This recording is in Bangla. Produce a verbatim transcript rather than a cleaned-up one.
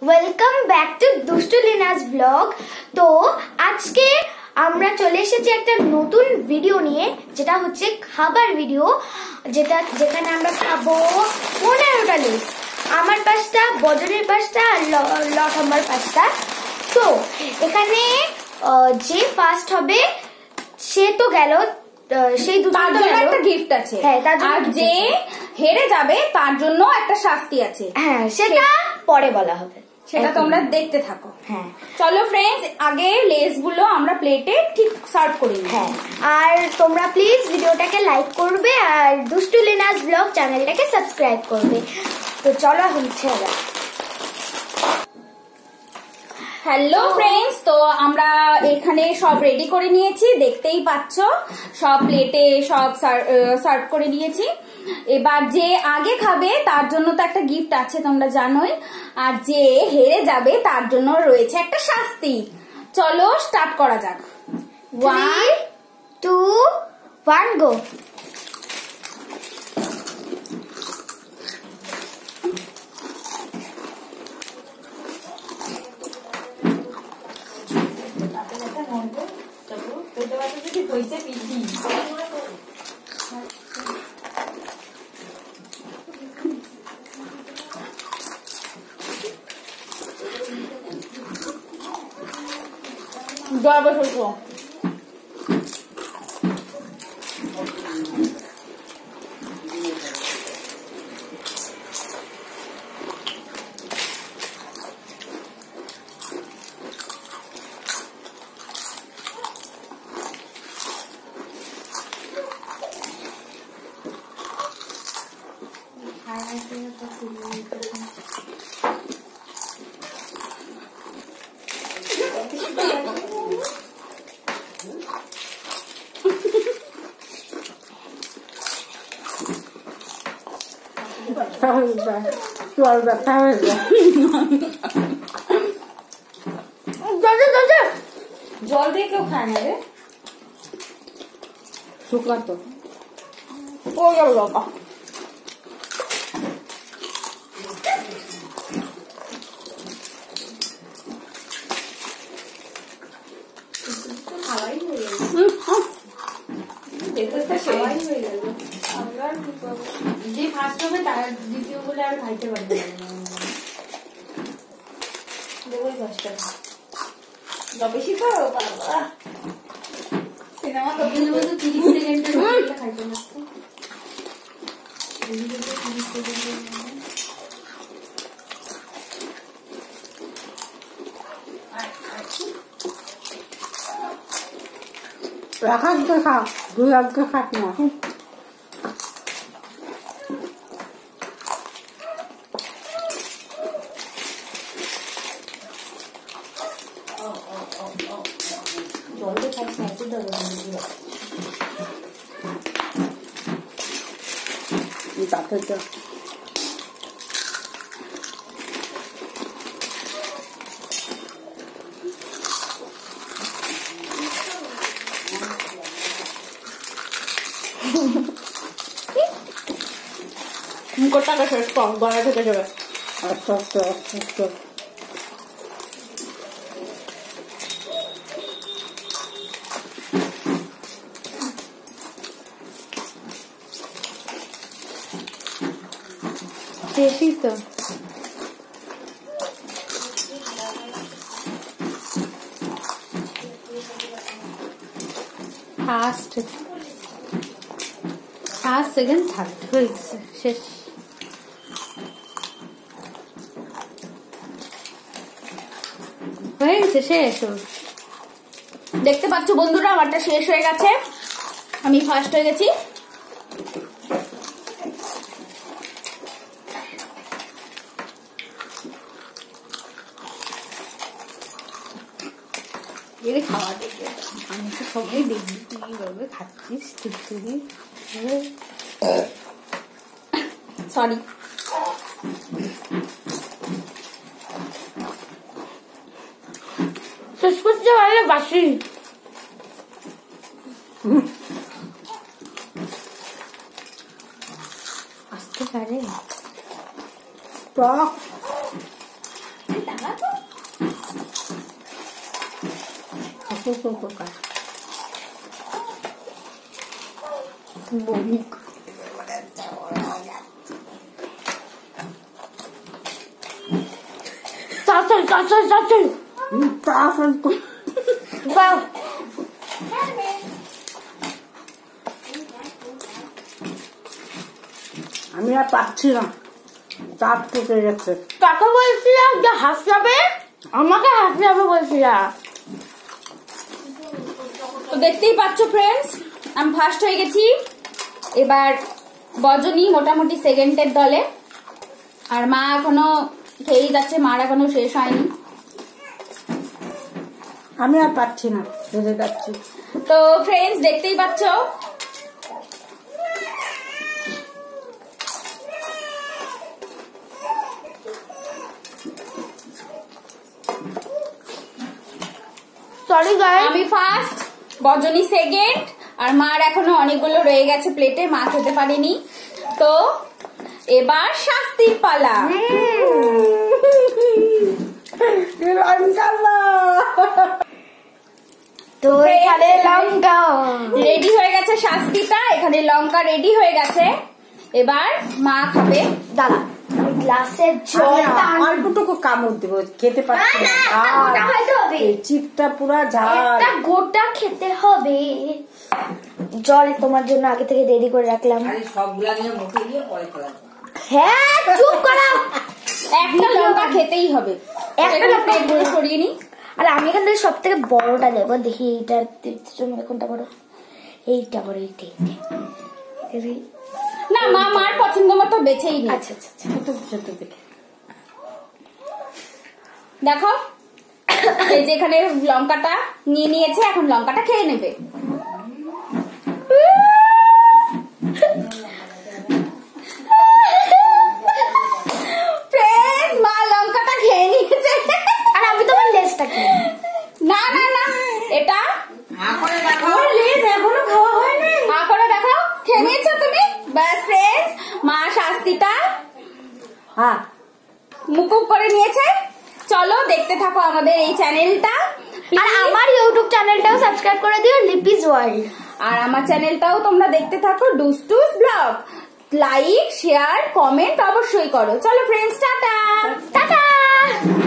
Welcome back to Dushtu Linas blog. তো আজকে আমরা চলে এসেছি একটা নতুন ভিডিও নিয়ে, যেটা হচ্ছে খাবার ভিডিও, যেটা যেখানে আমরা খাবো পনেরোটা লেস। আমার পাঁচটা, বদরের পাঁচটা আর লঠাম্বার পাঁচটা। তো এখানে যে ফার্স্ট হবে সে তো গেল, সেই দুটোর জন্য একটা গিফট আছে। হ্যাঁ, আর যে হেরে যাবে তার জন্য একটা শাস্তি আছে। হ্যাঁ, সেটা পরে বলা হবে, সেটা তোমরা দেখতে থাকো। হ্যাঁ, চলো ফ্রেন্ডস, আগে লেস গুলো আমরা প্লেটে ঠিক সার্ভ করি। হ্যাঁ, আর তোমরা প্লিজ ভিডিওটাকে লাইক করবে আর দুষ্টু লিনাস ব্লগ চ্যানেলটাকে সাবস্ক্রাইব করবে। তো চলো এখন ছেড়ে। হ্যালো ফ্রেন্ডস, তো আমরা এখানে সব রেডি করে নিয়েছি, দেখতেই পাচ্ছ সব প্লেটে সব সার্ভ করে নিয়েছি। এবার যে আগে খাবে তার জন্য তো একটা গিফট আছে, তোমরা জানোই, আর যে হেরে যাবে তার জন্য রয়েছে একটা শাস্তি। চলো স্টার্ট করা যাক। One two one go. জল বসো। জল দিয়ে কেউ খায় না রে, শুকনা তো ও গেল বাবা। যে ফার্স্ট হবে তার দ্বিতীয় বলে আর খাইতে পারবে না। দেবই কষ্ট বেশি তো বাবা, সিনেমা তো তিরিশ সেকেন্ডের খাইতে পারতো। রাখার দেখা দুই আগে খাট না। টাকা শেষ কম গলা থেকে যাবে। আচ্ছা আচ্ছা আচ্ছা বেশি তো ফার্স্ট ফার্স্ট সেকেন্ড থার্ড হয়ে গেছে, শেষ। হয়ে গেছে, শেষ। দেখতে পাচ্ছ বন্ধুরা, আমারটা শেষ হয়ে গেছে, আমি ফার্স্ট হয়ে গেছি। খাওয়া দেখে আমি তো সবাই দেখবি তুই কিভাবে খাচ্ছিস, টুকটুকি। সরি, শেষ করতে পারলে বাসি আসতে পারে টক। কুকুর কুকুর বমি তাড়াতাড়ি তাড়াতাড়ি তাড়াতাড়ি তাড়াতাড়ি বাও আমি আর পাচ্ছি না, দাঁত কেটে গেছে। কাকে বলছিলাম যে হাসবে, আমাকে হাসবে বলছিলাম। তো দেখতেই পাচ্ছ ফ্রেন্ডস, আমি ফার্স্ট হয়ে গেছি। এবার বজনী মোটামুটি সেকেন্ডের দলে, আর মা এখনো খেয়েই যাচ্ছে, মার এখনো শেষ হয়নি। আমি আর পাচ্ছি না, হেরে যাচ্ছি। তো ফ্রেন্ডস দেখতেই পাচ্ছ সরি গাইস, আমি ফার্স্ট, বজনী সেকেন্ড, আর মার এখনো অনেকগুলো রয়ে গেছে প্লেটে, মা খেতে পারেনি। তো এবার শাস্তির পালা। তো এখানে লঙ্কা রেডি হয়ে গেছে, শাস্তিটা এখানে লঙ্কা রেডি হয়ে গেছে। এবার মা খাবে। দাঁড়া, গ্লাসের জলটা অল্পটুকু কামড় দেবো, খেতে পারছি না, গোটা খেতে হবে, চিপটা পুরা ঝাল, একটা গোটা খেতে হবে। জল তোমার জন্য আগে থেকে রেডি করে রাখলাম। সবগুলা নিয়ে মুখে দিয়ে পরে খেলাম। হ্যাঁ চুপ করো, একটা লঙ্কা খেতেই হবে, একটা লঙ্কা এগুলো সরিয়ে নি। আর আমি এখান থেকে সব থেকে বড়টা নেবো, দেখি এইটা জন্য কোনটা বড়, এইটা বড়, এইটা এইটা না, মা মার পছন্দ মতো বেছেই নি। আচ্ছা আচ্ছা আচ্ছা, ছোট ছোট দেখে দেখো এই যে এখানে লঙ্কাটা নিয়ে নিয়েছে, এখন লঙ্কাটা খেয়ে নেবে। মা লঙ্কাটা খেয়ে নিয়েছে, আর আমি তোমার লেজটা খেয়ে। না না না, এটা লেজ এখনো খাওয়া হয়নি। মা করে দেখো, খেয়ে নিয়েছো তুমি। ব্যাস ফ্রেন্ডস, মা শাস্তিটা হ্যাঁ মুকুব করে নিয়েছে। চলো দেখতে থাকো আমাদের এই চ্যানেলটা, আর আমার ইউটিউব চ্যানেলটাও সাবস্ক্রাইব করে দিও, লিপিস ওয়ার্ল্ড। আর আমার চ্যানেলটাও তোমরা দেখতে থাকো, ডুস্টুস ব্লগ। লাইক শেয়ার কমেন্ট অবশ্যই করো। চলো ফ্রেন্ডস, টাটা টাটা।